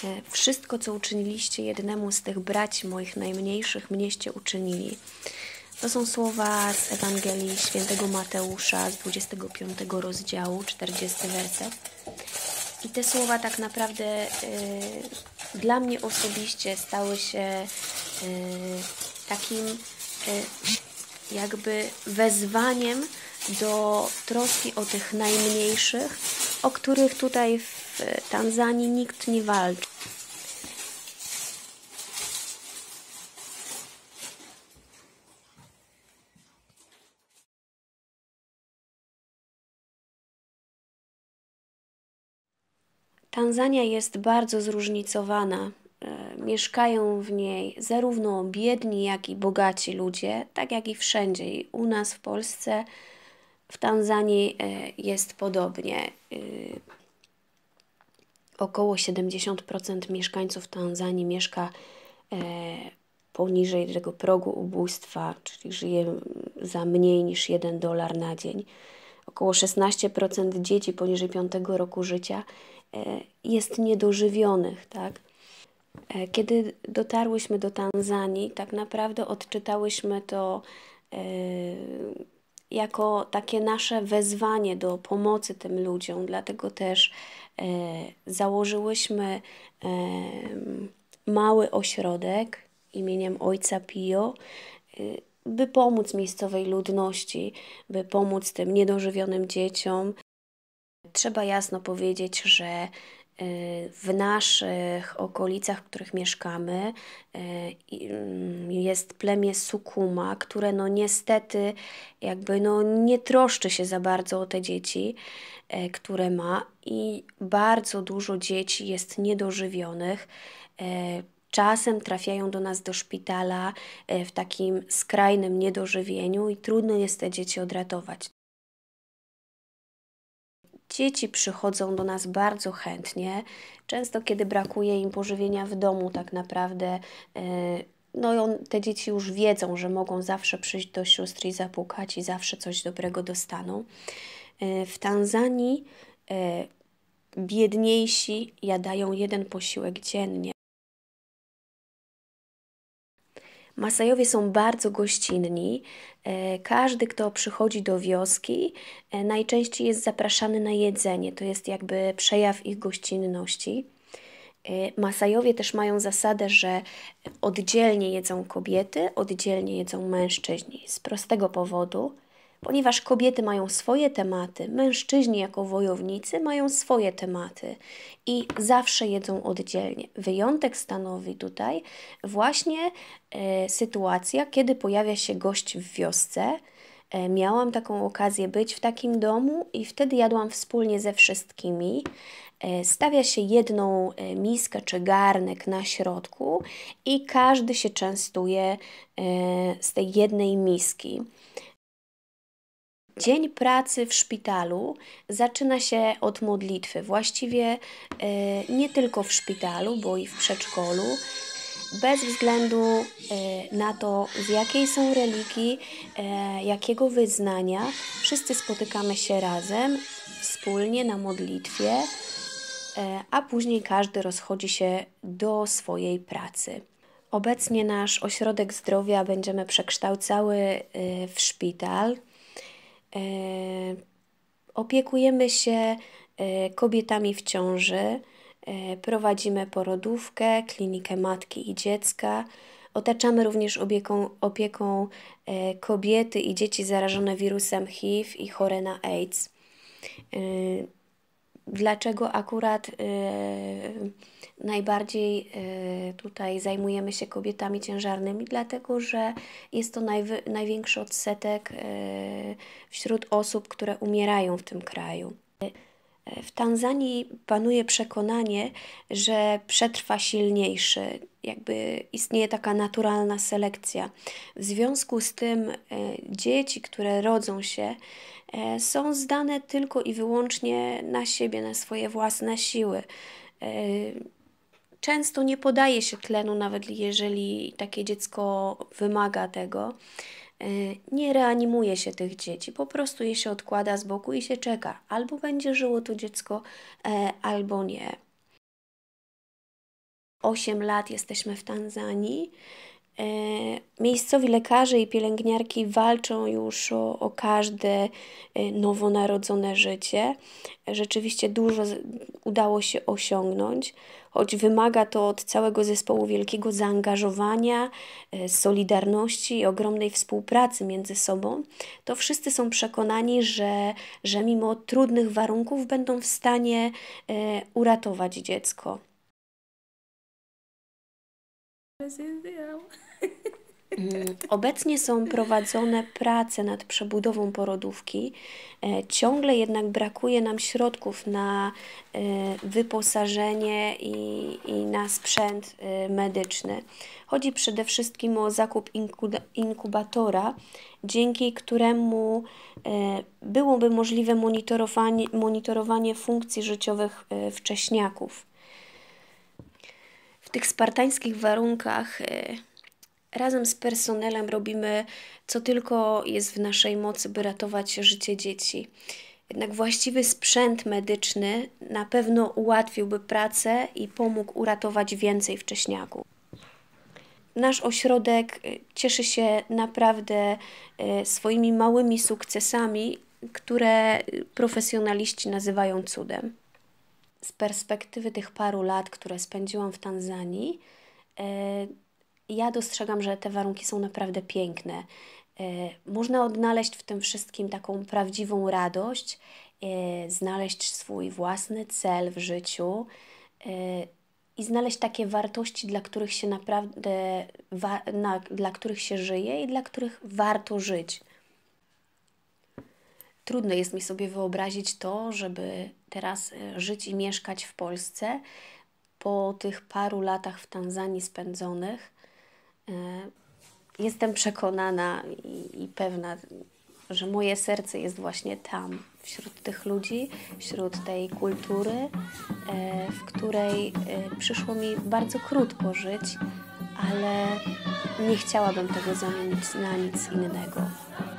Wszystko, co uczyniliście jednemu z tych braci moich najmniejszych, mnieście uczynili. To są słowa z Ewangelii Świętego Mateusza z 25 rozdziału, 40 werset. I te słowa tak naprawdę dla mnie osobiście stały się takim jakby wezwaniem do troski o tych najmniejszych, o których tutaj w Tanzanii nikt nie walczy. Tanzania jest bardzo zróżnicowana. Mieszkają w niej zarówno biedni, jak i bogaci ludzie, tak jak i wszędzie. I u nas w Polsce, w Tanzanii jest podobnie. Około 70% mieszkańców Tanzanii mieszka poniżej tego progu ubóstwa, czyli żyje za mniej niż $1 na dzień. Około 16% dzieci poniżej 5 roku życia jest niedożywionych, tak? Kiedy dotarłyśmy do Tanzanii, tak naprawdę odczytałyśmy to jako takie nasze wezwanie do pomocy tym ludziom, dlatego też założyłyśmy mały ośrodek imieniem Ojca Pio, by pomóc miejscowej ludności, by pomóc tym niedożywionym dzieciom. Trzeba jasno powiedzieć, że w naszych okolicach, w których mieszkamy, jest plemię Sukuma, które no niestety jakby no nie troszczy się za bardzo o te dzieci, które ma, i bardzo dużo dzieci jest niedożywionych. Czasem trafiają do nas do szpitala w takim skrajnym niedożywieniu i trudno jest te dzieci odratować. Dzieci przychodzą do nas bardzo chętnie. Często, kiedy brakuje im pożywienia w domu, tak naprawdę te dzieci już wiedzą, że mogą zawsze przyjść do sióstr i zapukać i zawsze coś dobrego dostaną. W Tanzanii biedniejsi jadają 1 posiłek dziennie. Masajowie są bardzo gościnni. Każdy, kto przychodzi do wioski, najczęściej jest zapraszany na jedzenie. To jest jakby przejaw ich gościnności. Masajowie też mają zasadę, że oddzielnie jedzą kobiety, oddzielnie jedzą mężczyźni. Z prostego powodu, ponieważ kobiety mają swoje tematy, mężczyźni jako wojownicy mają swoje tematy i zawsze jedzą oddzielnie. Wyjątek stanowi tutaj właśnie sytuacja, kiedy pojawia się gość w wiosce. Miałam taką okazję być w takim domu i wtedy jadłam wspólnie ze wszystkimi. Stawia się 1 miskę czy garnek na środku i każdy się częstuje z tej 1 miski. Dzień pracy w szpitalu zaczyna się od modlitwy. Właściwie nie tylko w szpitalu, bo i w przedszkolu. Bez względu na to, z jakiej są religii, jakiego wyznania, wszyscy spotykamy się razem, wspólnie na modlitwie, a później każdy rozchodzi się do swojej pracy. Obecnie nasz ośrodek zdrowia będziemy przekształcały w szpital. Opiekujemy się kobietami w ciąży, prowadzimy porodówkę, klinikę matki i dziecka. Otaczamy również opieką kobiety i dzieci zarażone wirusem HIV i chore na AIDS. Dlaczego akurat najbardziej tutaj zajmujemy się kobietami ciężarnymi? Dlatego, że jest to największy odsetek wśród osób, które umierają w tym kraju. W Tanzanii panuje przekonanie, że przetrwa silniejszy. Jakby istnieje taka naturalna selekcja. W związku z tym dzieci, które rodzą się, są zdane tylko i wyłącznie na siebie, na swoje własne siły. Często nie podaje się tlenu, nawet jeżeli takie dziecko wymaga tego. Nie reanimuje się tych dzieci, po prostu je się odkłada z boku i się czeka. Albo będzie żyło to dziecko, albo nie. 8 lat jesteśmy w Tanzanii. Miejscowi lekarze i pielęgniarki walczą już o każde nowonarodzone życie. Rzeczywiście dużo udało się osiągnąć, choć wymaga to od całego zespołu wielkiego zaangażowania, solidarności i ogromnej współpracy między sobą. To wszyscy są przekonani, że mimo trudnych warunków będą w stanie uratować dziecko. Obecnie są prowadzone prace nad przebudową porodówki. Ciągle jednak brakuje nam środków na wyposażenie i na sprzęt medyczny. Chodzi przede wszystkim o zakup inkubatora, dzięki któremu byłoby możliwe monitorowanie funkcji życiowych wcześniaków. W tych spartańskich warunkach razem z personelem robimy co tylko jest w naszej mocy, by ratować życie dzieci. Jednak właściwy sprzęt medyczny na pewno ułatwiłby pracę i pomógł uratować więcej wcześniaków. Nasz ośrodek cieszy się naprawdę swoimi małymi sukcesami, które profesjonaliści nazywają cudem. Z perspektywy tych paru lat, które spędziłam w Tanzanii, ja dostrzegam, że te warunki są naprawdę piękne. Można odnaleźć w tym wszystkim taką prawdziwą radość, znaleźć swój własny cel w życiu i znaleźć takie wartości, dla których się naprawdę, dla których się żyje i dla których warto żyć. Trudno jest mi sobie wyobrazić to, żeby teraz żyć i mieszkać w Polsce po tych paru latach w Tanzanii spędzonych. Jestem przekonana i pewna, że moje serce jest właśnie tam, wśród tych ludzi, wśród tej kultury, w której przyszło mi bardzo krótko żyć, ale nie chciałabym tego zamienić na nic innego.